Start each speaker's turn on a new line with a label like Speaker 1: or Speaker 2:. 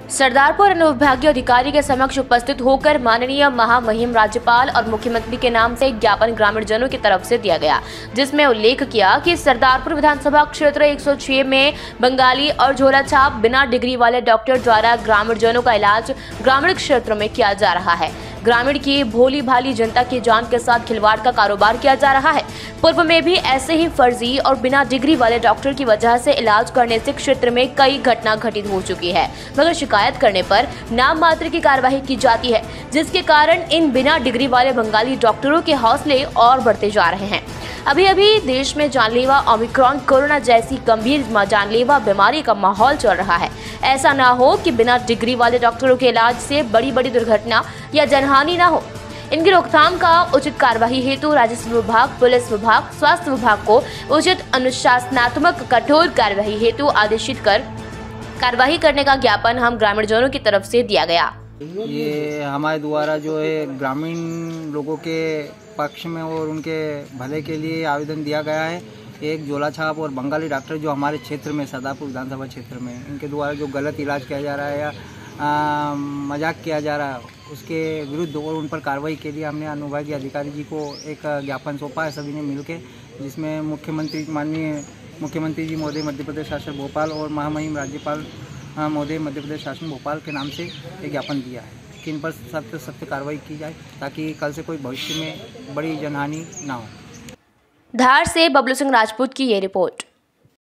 Speaker 1: सरदारपुर अनुविभागीय अधिकारी के समक्ष उपस्थित होकर माननीय महामहिम राज्यपाल और मुख्यमंत्री के नाम से ज्ञापन ग्रामीण जनों की तरफ से दिया गया, जिसमें उल्लेख किया कि सरदारपुर विधानसभा क्षेत्र 106 में बंगाली और झोला छाप बिना डिग्री वाले डॉक्टर द्वारा ग्रामीण जनों का इलाज ग्रामीण क्षेत्र में किया जा रहा है। ग्रामीण की भोली भाली जनता की जान के साथ खिलवाड़ का कारोबार किया जा रहा है। पूर्व में भी ऐसे ही फर्जी और बिना डिग्री वाले डॉक्टर की वजह से इलाज करने से क्षेत्र में कई घटना घटित हो चुकी है, मगर शिकायत करने पर नाम मात्र की कार्रवाई की जाती है, जिसके कारण इन बिना डिग्री वाले बंगाली डॉक्टरों के हौसले और बढ़ते जा रहे हैं। अभी देश में जानलेवा ओमिक्रॉन कोरोना जैसी गंभीर जानलेवा बीमारी का माहौल चल रहा है। ऐसा ना हो कि बिना डिग्री वाले डॉक्टरों के इलाज से बड़ी दुर्घटना या जनहानि ना हो। इनकी रोकथाम का उचित कार्यवाही हेतु राजस्व विभाग, पुलिस विभाग, स्वास्थ्य विभाग को उचित अनुशासनात्मक कठोर कार्यवाही हेतु आदेशित कर कार्यवाही करने का ज्ञापन हम ग्रामीण जनों की तरफ से दिया गया।
Speaker 2: ये हमारे द्वारा जो है ग्रामीण लोगों के पक्ष में और उनके भले के लिए आवेदन दिया गया है। एक झोला छाप और बंगाली डॉक्टर जो हमारे क्षेत्र में सरदारपुर विधानसभा क्षेत्र में इनके द्वारा जो गलत इलाज किया जा रहा है या मजाक किया जा रहा है, उसके विरुद्ध और उन पर कार्रवाई के लिए हमने अनुविभागीय अधिकारी जी को एक ज्ञापन सौंपा है सभी ने मिलकर, जिसमें माननीय मुख्यमंत्री जी महोदय मध्य प्रदेश शासन भोपाल और महामहिम राज्यपाल महोदय मध्य प्रदेश शासन भोपाल के नाम से एक ज्ञापन दिया है कि इन पर सख्त कार्रवाई की जाए ताकि कल से कोई भविष्य में बड़ी जनहानि ना हो।
Speaker 1: धार से बबलू सिंह राजपूत की ये रिपोर्ट।